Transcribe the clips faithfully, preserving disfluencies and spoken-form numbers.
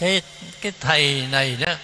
Thế cái thầy này đó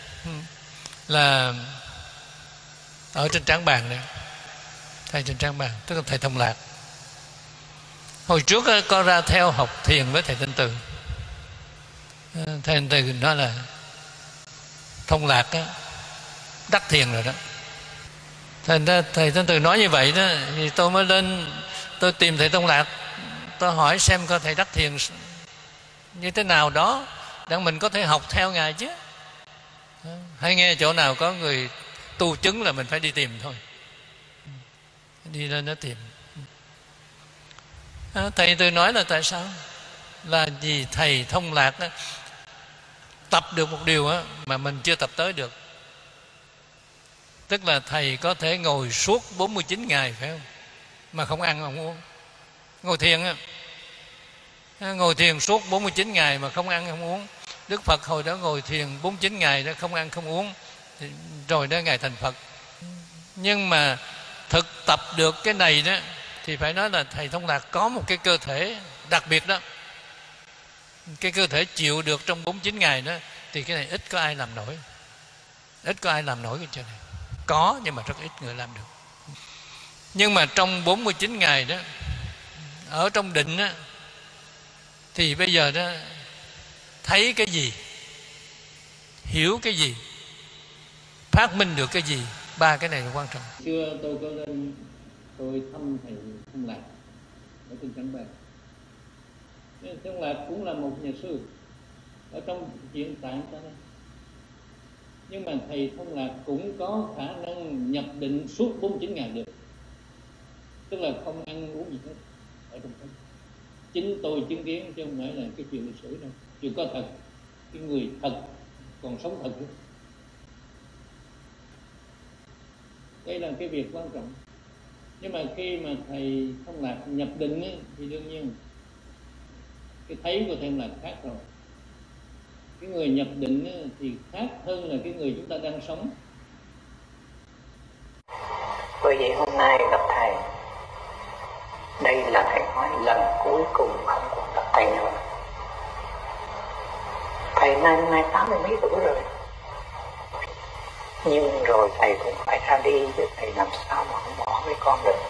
là ở trên trán bàn này, thầy trên trán bàn, tức là thầy Thông Lạc. Hồi trước có ra theo học thiền với thầy Thanh Từ. Thầy Thanh Từ nói là Thông Lạc á, đắc thiền rồi đó. Thành ra thầy Thanh Từ nói như vậy đó, thì tôi mới lên tôi tìm thầy Thông Lạc, tôi hỏi xem coi thầy đắc thiền như thế nào đó để mình có thể học theo ngài chứ. Hay nghe chỗ nào có người tu chứng là mình phải đi tìm thôi, đi lên đó tìm. À, thầy tôi nói là tại sao? Là vì thầy Thông Lạc đó, tập được một điều đó, mà mình chưa tập tới được. Tức là thầy có thể ngồi suốt bốn mươi chín ngày, phải không? Mà không ăn không uống. Ngồi thiền á, ngồi thiền suốt bốn mươi chín ngày mà không ăn không uống. Đức Phật hồi đó ngồi thiền bốn mươi chín ngày đó, không ăn không uống, rồi đó ngài thành Phật. Nhưng mà thực tập được cái này đó thì phải nói là thầy Thông Lạc có một cái cơ thể đặc biệt đó. Cái cơ thể chịu được trong bốn mươi chín ngày đó thì cái này ít có ai làm nổi. Ít có ai làm nổi cái chuyện này. Có nhưng mà rất ít người làm được. Nhưng mà trong bốn mươi chín ngày đó, ở trong định đó, thì bây giờ đó thấy cái gì, hiểu cái gì, phát minh được cái gì, ba cái này là quan trọng. Xưa tôi có lên tôi thăm thầy Thông Lạc ở trên Trảng Bàng. Thầy Thông Lạc cũng là một nhà sư ở trong chuyện tạng ta đây. Nhưng mà thầy Thông Lạc cũng có khả năng nhập định suốt bốn mươi chín ngày được. Tức là không ăn uống gì hết ở trong đó. Chính tôi chứng kiến chứ không phải là cái chuyện lịch sử đâu. Chuyện có thật. Cái người thật còn sống thật nữa. Đây là cái việc quan trọng. Nhưng mà khi mà thầy Thông Lạc nhập định ấy, thì đương nhiên cái thấy của thầy Thông Lạc khác rồi. Cái người nhập định ấy, thì khác hơn là cái người chúng ta đang sống. Bởi vậy hôm nay gặp thầy, đây là thầy nói lần cuối cùng không còn gặp thầy nữa. Thầy nay nay tám mươi mấy tuổi rồi, nhưng rồi thầy cũng phải ra đi, chứ thầy làm sao mà không bỏ với con được.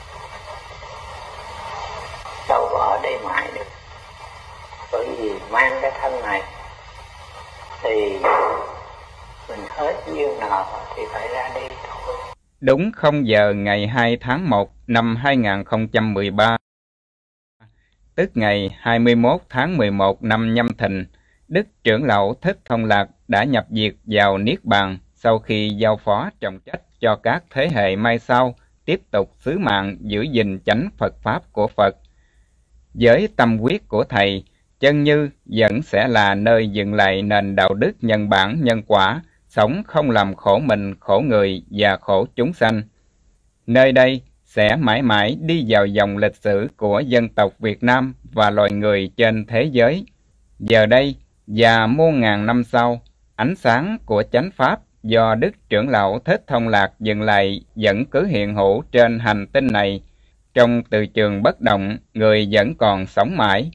Đâu có ở đây mãi được. Bởi vì mang cái thân này thì mình hết duyên nợ thì phải ra đi thôi. Đúng không giờ ngày hai tháng một năm hai nghìn không trăm mười ba, tức ngày hai mươi mốt tháng mười một năm Nhâm Thìn, Đức Trưởng Lão Thích Thông Lạc đã nhập diệt vào Niết Bàn sau khi giao phó trọng trách cho các thế hệ mai sau tiếp tục sứ mạng giữ gìn chánh Phật Pháp của Phật. Với tâm quyết của Thầy, Chân Như vẫn sẽ là nơi dựng lại nền đạo đức nhân bản nhân quả, sống không làm khổ mình, khổ người và khổ chúng sanh. Nơi đây sẽ mãi mãi đi vào dòng lịch sử của dân tộc Việt Nam và loài người trên thế giới. Giờ đây và muôn ngàn năm sau, ánh sáng của chánh Pháp do Đức Trưởng Lão Thích Thông Lạc dựng lại vẫn cứ hiện hữu trên hành tinh này. Trong từ trường bất động, người vẫn còn sống mãi,